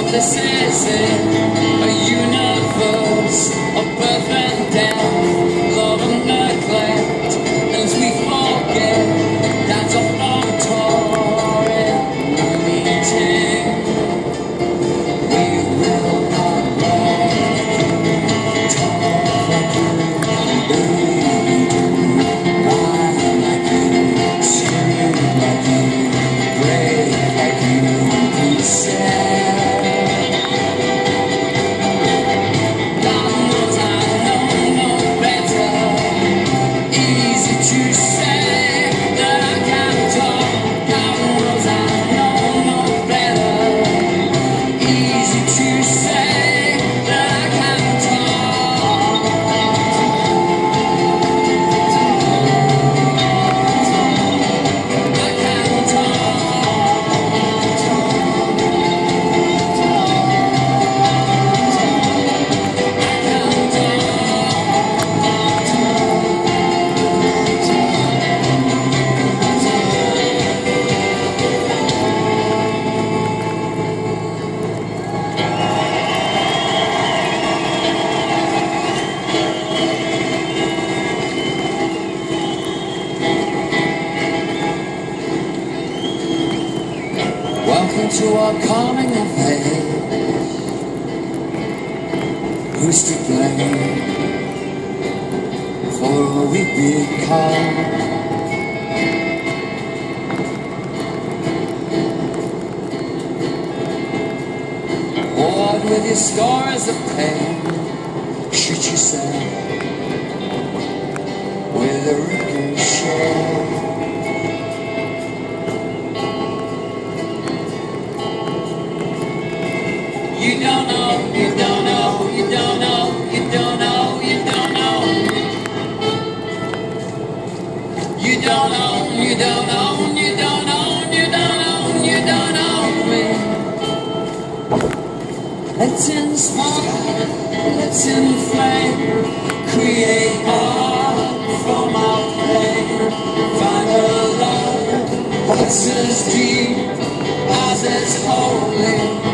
This is it, a universe of birth and death, love and neglect, as we forget that's a long-term meeting. We will not talk like you, lie like you, scream like you, brave like you, he said. Welcome to our coming of age. Who's to blame for all we become? Bored with your scars of pain, shoot yourself with a ricochet. You don't know, you don't know, you don't know, you don't know, you don't know. You don't know, you don't know, you don't know, you don't know, you don't know me. Let's inspire, let's inflame, create art from our pain. Find a love that's as deep as it's holy.